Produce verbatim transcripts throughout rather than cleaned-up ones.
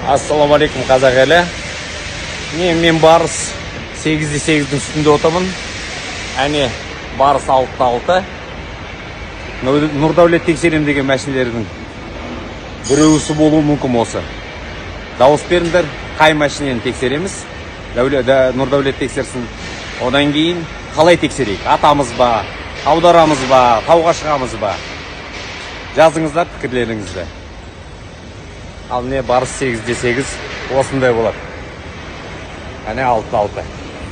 Assalamu alaikum қазақ елі. Мен, мен барыс сегіз де сегіздің үстінде отамын. Әне барыс алты да алты. Нұрдәулет тексерем деген мәшинелердің біреуісі болуы мүмкін осы. Дауыс беріңдер, қай мәшинені тексереміз? Нұрдәулет тексерсін. Одан кейін қалай тексерейік? Атамыз ба, аударамыз ба, тауға шығамыз ба? Жазыңыздар пікірлеріңізді. Ал не барыс сегіз де сегіз осындай болады. Әне алты да алты.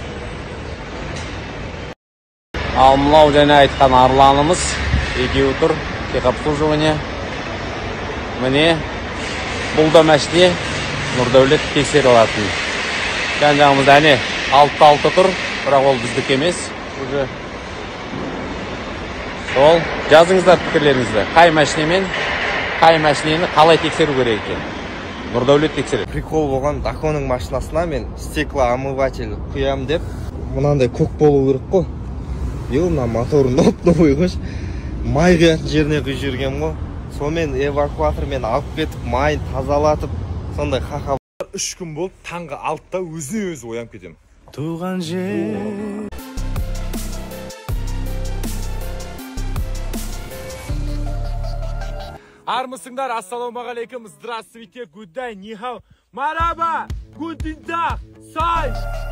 Ал мынау және айтқан арланымыз екеуі тұр, техобслуживание. Міне бұл да мәшіне Нұрдәулет тексере алатын. Жан-жағымызда әне алты да алты тұр, бірақ ол біздік емес. Сол, жазыңыздар пікірлеріңізді. Қай мәшінемен, қай мәшінені қалай тексеру керек екен? Нұрдәулет тексереді. Прикол болған Даконың машинасына мен стеклоомыватель құям деп, мынандай көк болу керек қой. Ел мына моторын оп-новый қойш, май құятын жеріне құйып жүрген ғой. Сонымен эвакуатормен алып кетіп, майын тазалатып, сондай ха-ха. Үш күн болып, таңғы алтыда өзіне өзі оянып кетем. Туған жер. Армысыңдар, ассалаумағалейкум, здравствуйте, гудай, нихау, мараба, гудинда, сай.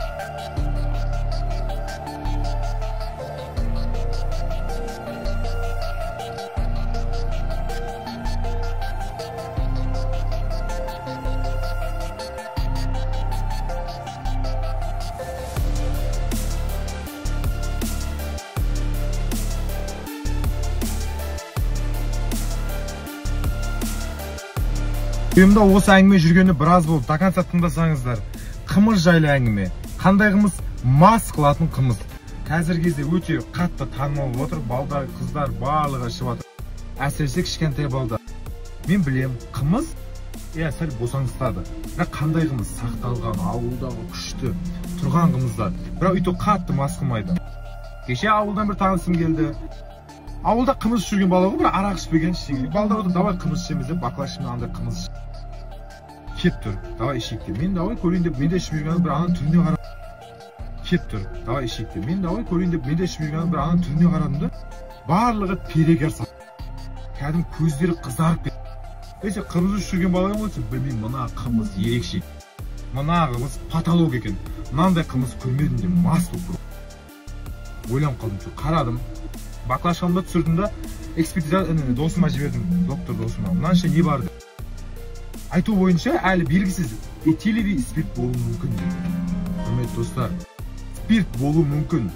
Үйімді осы әңгіме жүргені біраз болып, до конца тыңдасаңыздар. Қымыз жайлы әңгіме. Қандай қымыз? Мас қылатын қымыз. Қазір кезде өте қатты танымал болып отыр. Балдар, қыздар барлығы ішіп отыр. Әсіресе кішкентай балдар. Мен білем, қымыз иә сәл босаңсытады. Бірақ қандай қымыз? Сақталған, ауылдағы күшті тұрған қымыздар. Бірақ өте қатты мас қылмайды. Кеше ауылдан бір танысым келді. Ауылда қымыз жүрген бала ғой, бір арақ ішпеген ішеген. Балдар отыр, давай қымыз ішеміз деп, баклашымнан андай қымыз ішіп. Кеп тұр, давай ішейік деп. Мен давай көрейін деп, мен де ішіп жүрген бір ананың түріне қарадым. Кеп тұр, давай ішейік деп. Мен давай көрейін деп, мен де ішіп жүрген бір ананың түріне қарадым да. Барлығы перегер сап. Кәдім көздері қызарып кетті. Есе қымыз ішіп жүрген бала болсын, білмеймін, мына қымыз ерекше. Мына қымыз патолог екен. Мынандай қымыз көрмедім деп мас болып. Ойланып қалдым, şu қарадым. Баклашқамда түсірдім да, экспертиза досыма жібердім, доктор досыма. Мынанша не бар деп. Айту бойынша әлі белгісіз этиловый спирт болуы мүмкін дейді. Құрметті достар, спирт болуы мүмкін.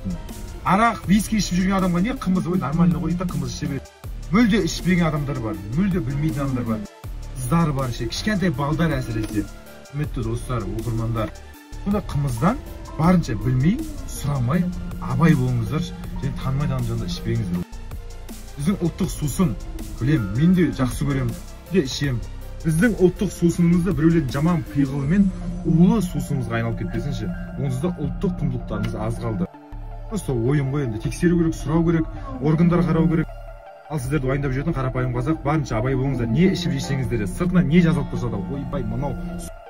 Арақ, виски ішіп жүрген адамға не қымыз, ой, нормально ғой, та қымыз іше береді. Мүлде ішпеген адамдар бар, мүлде білмейтін адамдар бар. Қыздар бар, кішкентай балдар әсіресе. Құрметті достар, оқырмандар. Бұнда қымыздан барынша білмей, сұрамай, абай болыңыздар, және танымайды адамжанда ішпеңіздер. Біздің ұлттық сусын, білем, мен де жақсы көрем, де ішем. Біздің ұлттық сусынымызды біреулердің жаман пиғылымен улы сусынымызға айналып кетпесінші. Онсызда ұлттық құндылықтарымыз аз қалды. Просто ойым ғой енді, тексеру керек, сұрау керек, органдар қарау керек. Ал сіздерді уайымдап жүретін қарапайым қазақ, барынша абай болыңыздар. Не ішіп жесеңіздер, сыртынан не жазылып тұрса да, ойбай, мынау